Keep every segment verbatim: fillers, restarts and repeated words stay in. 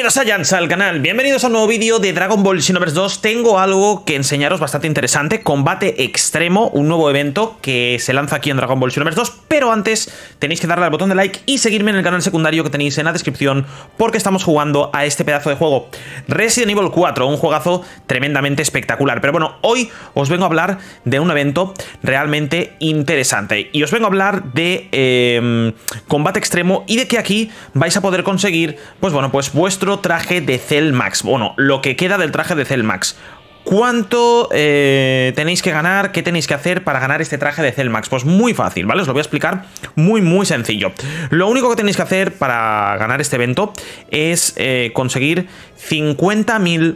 Bienvenidos a Jansa al canal, bienvenidos a un nuevo vídeo de Dragon Ball Xenoverse dos. Tengo algo que enseñaros bastante interesante, combate extremo, un nuevo evento que se lanza aquí en Dragon Ball Xenoverse dos. Pero antes tenéis que darle al botón de like y seguirme en el canal secundario que tenéis en la descripción, porque estamos jugando a este pedazo de juego, Resident Evil cuatro, un juegazo tremendamente espectacular. Pero bueno, hoy os vengo a hablar de un evento realmente interesante y os vengo a hablar de eh, combate extremo y de que aquí vais a poder conseguir, pues bueno, pues vuestro traje de Cell Max. Bueno, lo que queda del traje de Cell Max. ¿Cuánto eh, tenéis que ganar? ¿Qué tenéis que hacer para ganar este traje de Cell Max? Pues muy fácil, ¿vale? Os lo voy a explicar muy, muy sencillo. Lo único que tenéis que hacer para ganar este evento es eh, conseguir cincuenta mil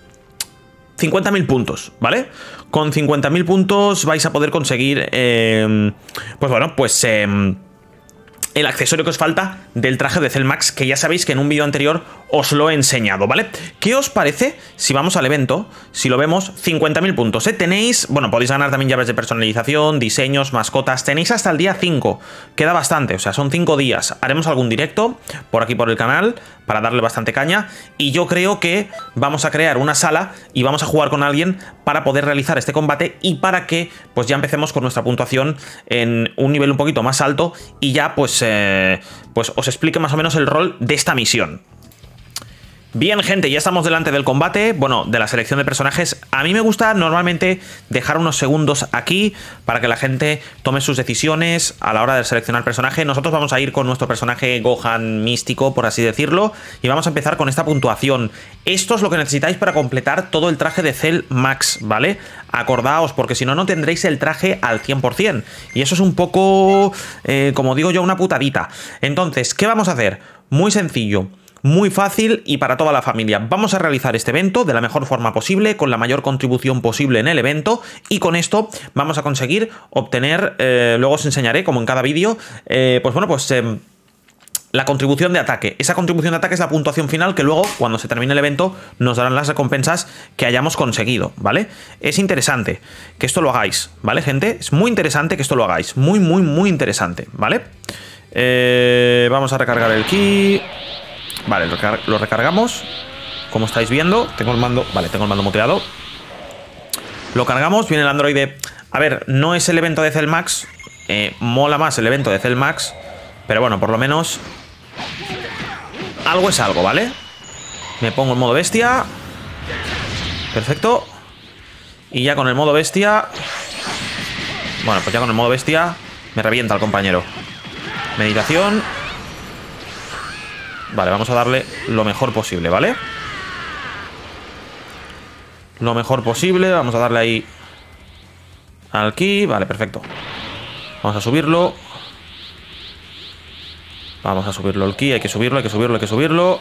puntos, ¿vale? Con cincuenta mil puntos vais a poder conseguir, eh, pues bueno, pues... Eh, el accesorio que os falta del traje de Cell Max, que ya sabéis que en un vídeo anterior os lo he enseñado, ¿vale? ¿Qué os parece si vamos al evento, si lo vemos, cincuenta mil puntos, ¿eh? Tenéis, bueno, podéis ganar también llaves de personalización, diseños, mascotas, tenéis hasta el día cinco, queda bastante, o sea, son cinco días. Haremos algún directo por aquí por el canal para darle bastante caña y yo creo que vamos a crear una sala y vamos a jugar con alguien para poder realizar este combate y para que pues ya empecemos con nuestra puntuación en un nivel un poquito más alto y ya pues Eh, pues os explique más o menos el rol de esta misión. Bien, gente, ya estamos delante del combate, bueno, de la selección de personajes. A mí me gusta normalmente dejar unos segundos aquí para que la gente tome sus decisiones a la hora de seleccionar personaje. Nosotros vamos a ir con nuestro personaje Gohan místico, por así decirlo, y vamos a empezar con esta puntuación. Esto es lo que necesitáis para completar todo el traje de Cell Max, ¿vale? Acordaos, porque si no, no tendréis el traje al cien por cien. Y eso es un poco, eh, como digo yo, una putadita. Entonces, ¿qué vamos a hacer? Muy sencillo. Muy fácil y para toda la familia. Vamos a realizar este evento de la mejor forma posible, con la mayor contribución posible en el evento, y con esto vamos a conseguir obtener, eh, luego os enseñaré, como en cada vídeo, eh, pues bueno, pues... Eh, la contribución de ataque. Esa contribución de ataque es la puntuación final que luego, cuando se termine el evento, nos darán las recompensas que hayamos conseguido, ¿vale? Es interesante que esto lo hagáis, ¿vale, gente? Es muy interesante que esto lo hagáis. Muy, muy, muy interesante, ¿vale? Eh, vamos a recargar el ki. Vale, lo recargamos. Como estáis viendo, tengo el mando... Vale, tengo el mando muteado. Lo cargamos, viene el androide. A ver, no es el evento de Cell Max. Eh, mola más el evento de Cell Max. Pero bueno, por lo menos... algo es algo, ¿vale? Me pongo en modo bestia. Perfecto. Y ya con el modo bestia... Bueno, pues ya con el modo bestia me revienta el compañero. Meditación. Vale, vamos a darle lo mejor posible, ¿vale? Lo mejor posible. Vamos a darle ahí al ki. Vale, perfecto. Vamos a subirlo. Vamos a subirlo el ki. Hay que subirlo, hay que subirlo, hay que subirlo.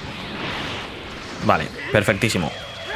Vale, perfectísimo.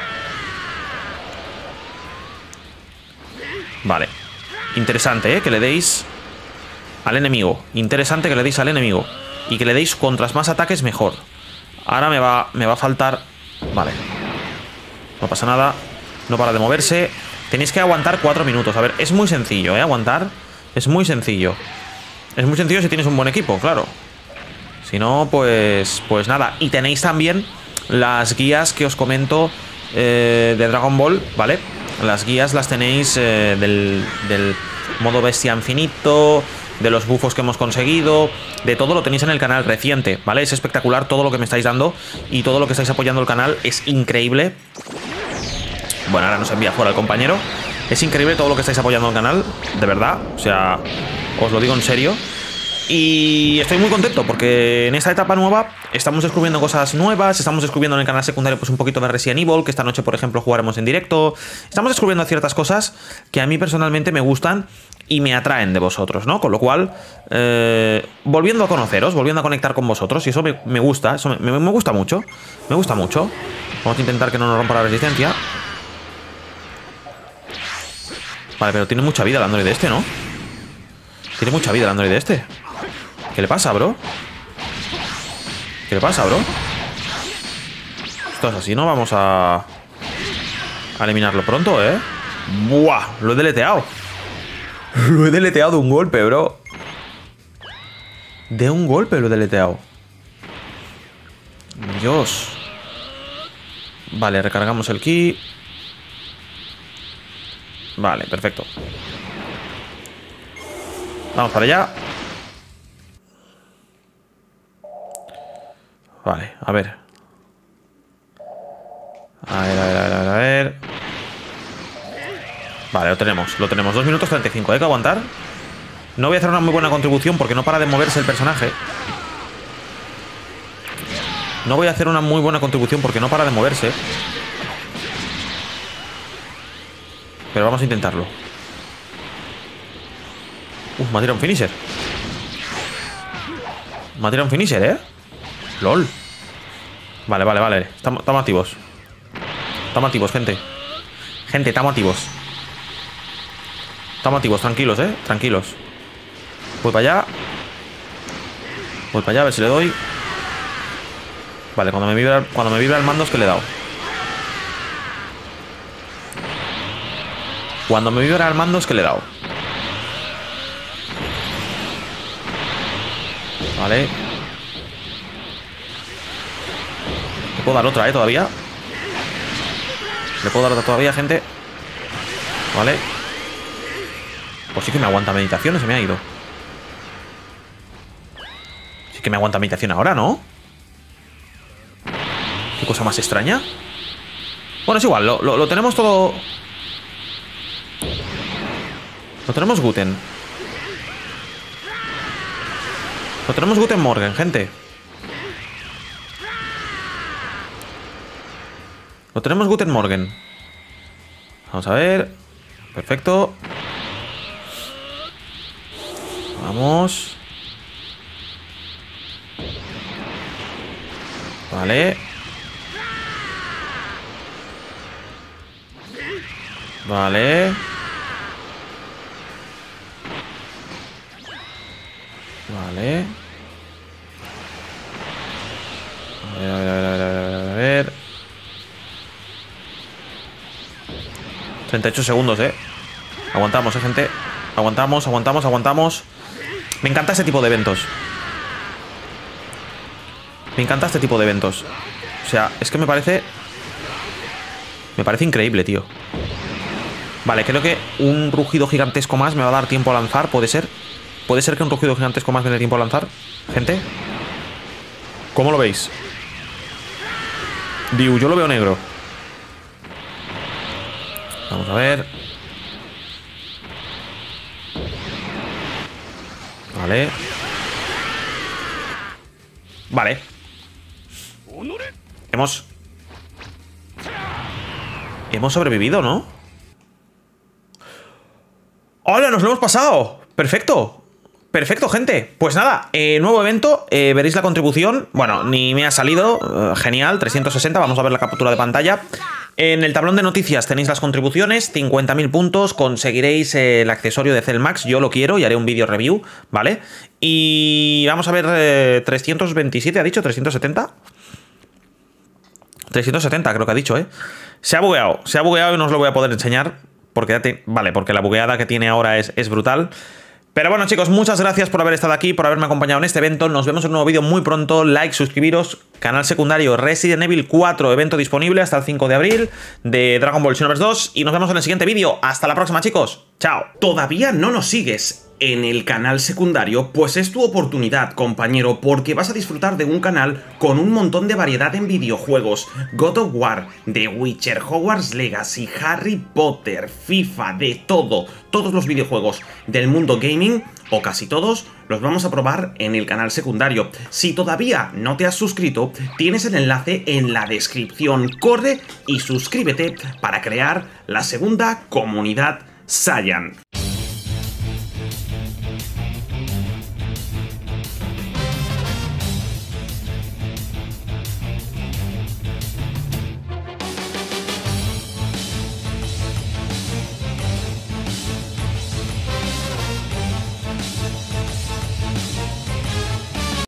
Vale. Interesante, ¿eh? Que le deis al enemigo. Interesante que le deis al enemigo. Y que le deis contras más ataques mejor. Ahora me va, me va a faltar... Vale. No pasa nada. No para de moverse. Tenéis que aguantar cuatro minutos. A ver, es muy sencillo, ¿eh? Aguantar. Es muy sencillo. Es muy sencillo si tienes un buen equipo, claro. Si no, pues... Pues nada. Y tenéis también las guías que os comento eh, de Dragon Ball, ¿vale? Las guías las tenéis eh, del, del modo bestia infinito... De los bufos que hemos conseguido, de todo lo tenéis en el canal reciente, ¿vale? Es espectacular todo lo que me estáis dando y todo lo que estáis apoyando el canal, es increíble. Bueno, ahora nos envía fuera el compañero. Es increíble todo lo que estáis apoyando el canal, de verdad, o sea, os lo digo en serio. Y estoy muy contento porque en esta etapa nueva estamos descubriendo cosas nuevas. Estamos descubriendo en el canal secundario pues un poquito de Resident Evil, que esta noche, por ejemplo, jugaremos en directo. Estamos descubriendo ciertas cosas que a mí personalmente me gustan y me atraen de vosotros, ¿no? Con lo cual, eh, volviendo a conoceros, volviendo a conectar con vosotros, y eso me, me gusta, eso me, me, me gusta mucho. Me gusta mucho. Vamos a intentar que no nos rompa la resistencia. Vale, pero tiene mucha vida el androide este, ¿no? Tiene mucha vida el androide este. ¿Qué le pasa, bro? ¿Qué le pasa, bro? Esto es así, ¿no? Vamos a... a eliminarlo pronto, ¿eh? ¡Buah! Lo he deleteado. Lo he deleteado de un golpe, bro. De un golpe lo he deleteado. Dios. Vale, recargamos el ki. Vale, perfecto. Vamos para allá. Vale, a ver. A ver, a ver, a ver, a ver, a ver. Vale, lo tenemos, lo tenemos. dos minutos treinta y cinco, hay que aguantar. No voy a hacer una muy buena contribución porque no para de moverse el personaje. No voy a hacer una muy buena contribución porque no para de moverse. Pero vamos a intentarlo. Uf, me ha tirado un finisher. Me ha tirado un finisher, ¿eh? LOL. Vale, vale, vale. Estamos, estamos activos. Estamos activos, gente. Gente, estamos activos. Estamos activos, tranquilos, ¿eh? Tranquilos. Voy para allá. Voy para allá, a ver si le doy. Vale, cuando me vibra, cuando me vibra el mando es que le he dado. Cuando me vibra el mando es que le he dado. Vale. ¿Le puedo dar otra, eh, todavía? ¿Le puedo dar otra todavía, gente? Vale. Pues sí que me aguanta meditación, o se me ha ido. Sí que me aguanta meditación ahora, ¿no? Qué cosa más extraña. Bueno, es igual, lo, lo, lo tenemos todo. Lo tenemos Guten. Lo tenemos Guten Morgen, gente. Lo tenemos Guten Morgen. Vamos a ver. Perfecto. Vamos. Vale. Vale. Vale. A ver, a ver, a ver, a ver, a ver, a ver. treinta y ocho segundos, eh. Aguantamos, eh, gente. Aguantamos, aguantamos, aguantamos. Me encanta ese tipo de eventos. Me encanta este tipo de eventos. O sea, es que me parece... Me parece increíble, tío. Vale, creo que un rugido gigantesco más me va a dar tiempo a lanzar. ¿Puede ser? ¿Puede ser que un rugido gigantesco más me dé tiempo a lanzar? Gente, ¿cómo lo veis? Diu, yo lo veo negro. Vamos a ver. Vale. Vale. Hemos... Hemos sobrevivido, ¿no? ¡Hola! ¡Nos lo hemos pasado! ¡Perfecto! Perfecto, gente. Pues nada, eh, nuevo evento, eh, veréis la contribución. Bueno, ni me ha salido, eh, genial, trescientos sesenta, vamos a ver la captura de pantalla. En el tablón de noticias tenéis las contribuciones, cincuenta mil puntos, conseguiréis eh, el accesorio de Cell Max, yo lo quiero y haré un vídeo review, ¿vale? Y vamos a ver, eh, trescientos veintisiete, ¿ha dicho? ¿trescientos setenta? trescientos setenta creo que ha dicho, ¿eh? Se ha bugueado, se ha bugueado y no os lo voy a poder enseñar, porque ya te... Vale, porque la bugueada que tiene ahora es, es brutal. Pero bueno, chicos, muchas gracias por haber estado aquí, por haberme acompañado en este evento. Nos vemos en un nuevo vídeo muy pronto. Like, suscribiros. Canal secundario Resident Evil cuatro, evento disponible hasta el cinco de abril de Dragon Ball Xenoverse dos. Y nos vemos en el siguiente vídeo. Hasta la próxima, chicos. Chao. ¿Todavía no nos sigues en el canal secundario? Pues es tu oportunidad, compañero, porque vas a disfrutar de un canal con un montón de variedad en videojuegos. God of War, The Witcher, Hogwarts Legacy, Harry Potter, FIFA, de todo. Todos los videojuegos del mundo gaming, o casi todos, los vamos a probar en el canal secundario. Si todavía no te has suscrito, tienes el enlace en la descripción. Corre y suscríbete para crear la segunda comunidad Saiyan.